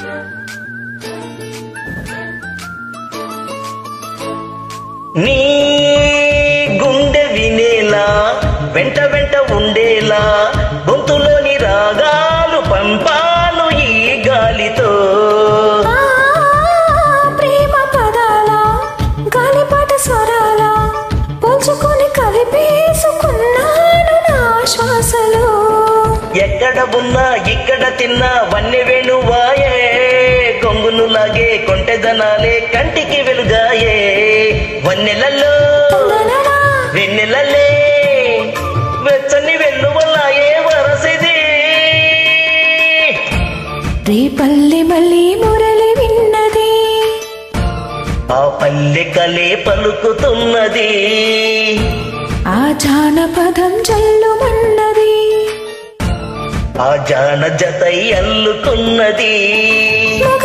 నీ గుండె వినేలా వెంట వెంట ఉండేలా గొంతులోని రాగాలు పంపాను ఈ గాలితో. ప్రేమ పదాల గాలిపాట స్వరాల పోల్చుకొని కలిపేసుకున్నాను నా శ్వాసలో. ఎక్కడ ఉన్నా ఇక్కడ తిన్నా వన్నె వేణువాయే కొంగును లాగే కొంటెదనాలే కంటికి వెలుగాయే. వన్నెలలో వెన్నెలలే వెచ్చని వెన్నువలాయే వరసిది. రేపల్లె మళ్ళీ మురళి విన్నది ఆ పల్లె కలే పలుకుతున్నది. ఆ జానపదం జల్లుమన్నది ఆ జాన జతై అల్లుకున్నది.